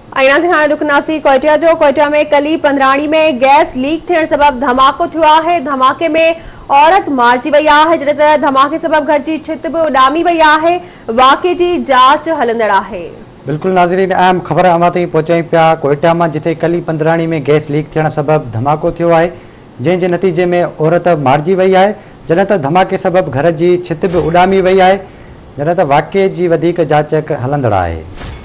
क्वेटा जो क्वेटा में कली पंद्राणी में गैस लीक थियण सबब धमाको थियो आहे। धमाके में औरत मारिजी वई आहे, जॾहिं त धमाके सबब घर जी छित भी उॾामी वई आहे। वाक़े जी जांच हलंदड़ आहे। बिल्कुल नाज़रीन, अहम ख़बर अवां ताईं पहुचाई पिया क्वेटा में, जिथे कली पंद्राणी में गैस लीक थियण सबब धमाको थियो आहे, जंहिंजे नतीजे में औरत मारिजी वई आहे, जॾहिं त धमाके सबब घर जी छित भी उॾामी वई आहे, जॾहिं त वाक़े जी वधीक जांच हलंदड़ आहे।